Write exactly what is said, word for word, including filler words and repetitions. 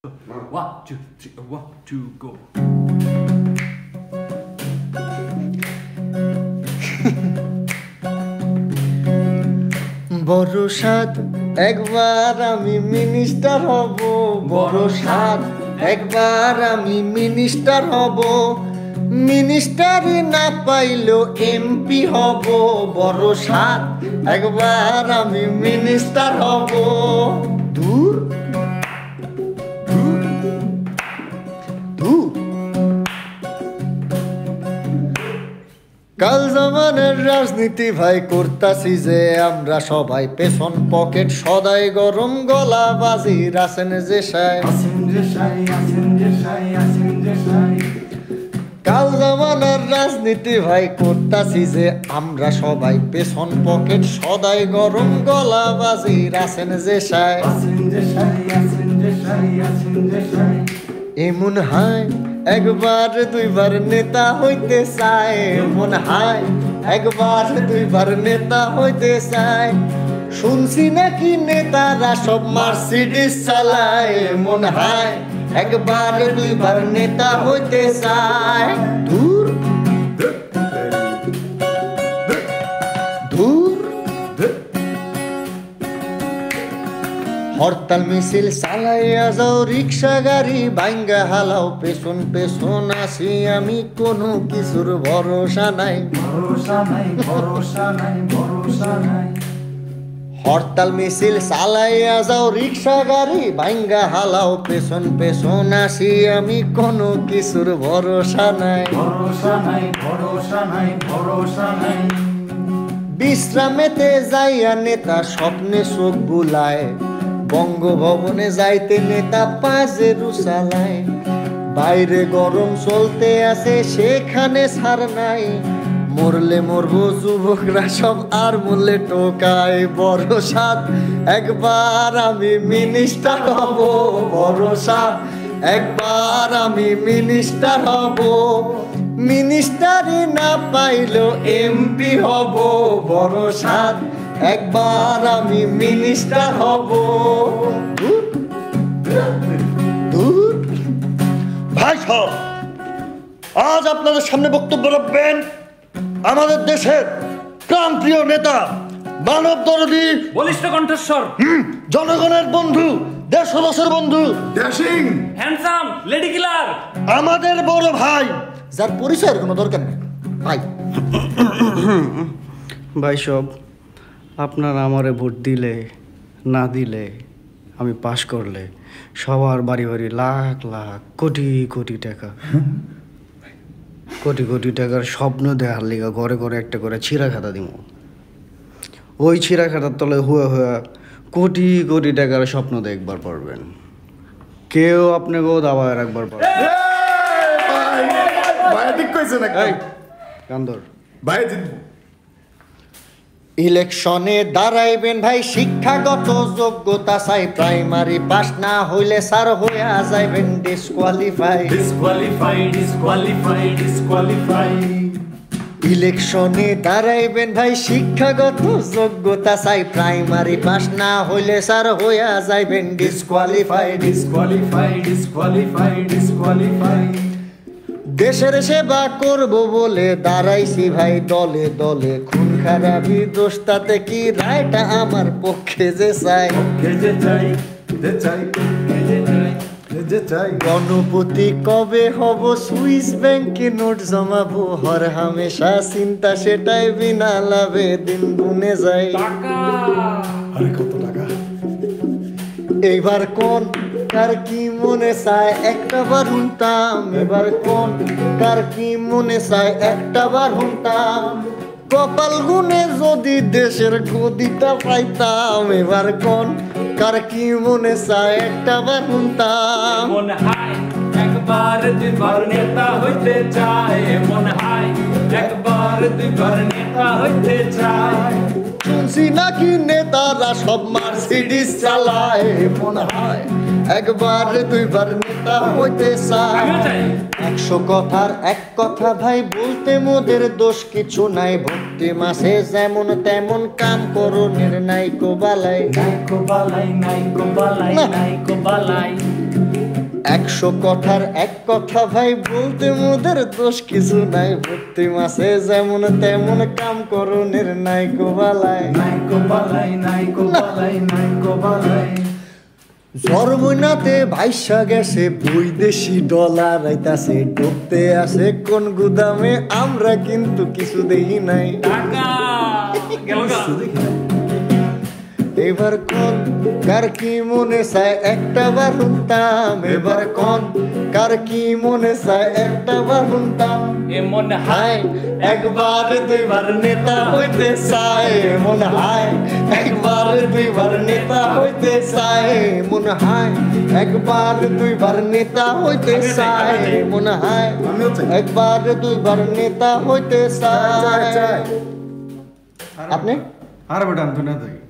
One, two, three, one, two, go. বড় সাদ একবার আমি মিনিস্টার হব, বড় সাদ একবার আমি মিনিস্টার হব, মিনিস্টারই না পাইলেও এমপি হব, বড় সাদ একবার আমি মিনিস্টার হব। দূর কাল জামানের রাজনীতি ভাই করতাছি যে আমরা সবাই, পেছন পকেট সদাই গরম গলা বাজি রাসেন যে সাই, কাল জামানের রাজনীতি ভাই করতাছি যে আমরা সবাই, পেছন পকেট সদাই গরম গলা বাজি রাসেন যে সাই। এমন হায় একবার দুইবার নেতা হইতে চায়, এমন হায় একবার দুইবার নেতা হইতে চায়, শুনছি নাকি নেতারা সব মার্সিডিজ চালায়, এমন হায় একবার দুইবার নেতা হইতে চায়। দূর দূর হরতাল মিছিল চালাইয়া যাও, রিক্সা গাড়ি ভাঙ্গা হালাও, পেছন পেছন আসি আমি, কোনো কিছুর ভরসা নাই, ভরসা নাই, ভরসা নাই, ভরসা নাই। হরতাল মিছিল চালাইয়া যাও, রিক্সা গাড়ি ভাঙ্গা হালাও, পেছন পেছন আসি আমি, কোনো কিছুর ভরসা নাই, ভরসা নাই, ভরসা নাই, ভরসা নাই। বিশ্রামেতে যাইয়া নেতা স্বপ্নে চোখ বুলায়, বঙ্গভবনে যাইতে নেতা পাজেরু চালায়, বাইরে গরম চলতে আছে সেখানে ছাড় নাই, মরলে মরবো যুবকরা সব আর মরলে টোকায়, বড় সাদ একবার আমি মিনিস্টার হব, বড় সাদ একবার আমি মিনিস্টার হব, মিনিস্টারই না পাইলেও এমপি হব, বড় সাদ একবার আমি মিনিস্টার হব। ভাই সাহেব, আজ আপনাদের সামনে বক্তব্য রাখবেন আমাদের দেশের প্রাণপ্রিয় নেতা, মানব দরদী, বলিষ্ঠ কণ্ঠস্বর, জনগণের বন্ধু, দেশবাসীর বন্ধু, ড্যাশিং হ্যান্ডসাম লেডি কিলার, আমাদের বড় ভাই, যার পরিচয়ের কোনো দরকার নেই। ভাই ভাই সব আপনারা আমারে ভোট দিলে না দিলে, আমি পাশ করলে সবার বাড়ি বাড়ি লাখ লাখ কোটি কোটি টাকা, কোটি কোটি টাকার স্বপ্ন দেখার লিগা ঘরে ঘরে একটা করে ছিঁড়া খাতা দিব, ওই ছিঁড়া খাতার তলে হুয়া হুয়া কোটি কোটি টাকার স্বপ্ন দেখবার পারবেন, কেউ আপনাকেও দাবায় রাখবার পারবেন। কান্দর ভাই ইলেকশনে দাঁড়াইবেন ভাই, শিক্ষাগত যোগ্যতা চাই, প্রাইমারি পাস না হইলে স্যার হইয়া যাইবেন ডিসকোয়ালিফাই, ডিসকোয়ালিফাই, ডিসকোয়ালিফাই, ডিসকোয়ালিফাই। ইলেকশনে দাঁড়াইবেন ভাই, শিক্ষাগত যোগ্যতা চাই, প্রাইমারি পাস না হইলে স্যার হইয়া যাইবেন ডিসকোয়ালিফাই, ডিসকোয়ালিফাই, ডিসকোয়ালিফাই, ডিসকোয়ালিফাই। দেশের সেবা করব বলে দাঁড়াইছি ভাই দলে দলে, খুন খারাপি দোষ তাতে কি, রায়টা আমার পক্ষে যে চাই, গণপতি কবে হব, সুইস ব্যাংকে নোট জমাবো, হর হামেশা চিন্তা সেটাই, বিনা লাভে দিন গুনে যায়। আরে কত টাকা, এইবার কোন কার কি মনে চায় একটা বার হুনতাম, এবার কোন কার কি মনে চায় একটা বার হুনতাম, কপাল গুনে যদি দেশের গদিটা পাইতাম, এবার কোন কার কি মনে চায় একটা বার হুনতাম। মনে হয় একবার দুইবার নেতা হইতে চায়, মনে হয় একবার দুইবার নেতা হইতে চায়, শুনছি নাকি নেতারা সব মার্সিডিজ চালায়, মনে হয় একবার দুইবার নেতা হইতে চায়। একশো কথার এক কথা ভাই বলতে মোদের দোষ কিছু নাই, ভক্তি মাসে যেমন তেমন কাম করণের নাইকো বালাই, নাইকো বালাই, নাইকো বালাই, নাইকো বালাই। একশো কথার এক কথা ভাই বলতে মোদের দোষ কিছু নাই প্রতি মাসে যেমন তেমন কাম করণের নাইকো বালাই নাইকো বালাই নাইকো বালাই নাইকো বালাই জর্মনাতে ভাইসা গেছে বৈদেশি ডলার আইতাছে ঢুকতে আসে কোন গুদামে আমরা কিন্তু কিছু দেখি নাই টাকা গেল গা এবার কোন কার কি মনে চায় একটা বার শুনতাম এবার কোন কার কি মনে চায় একটা বার শুনতাম এমন হায় একবার দুইবার নেতা হইতে চায় মন হায় একবার দুইবার নেতা হইতে চায় মন হায় একবার দুইবার নেতা হইতে চায় মন হায় একবার দুইবার নেতা হইতে চায় আপনি আর বেটা আমি তো না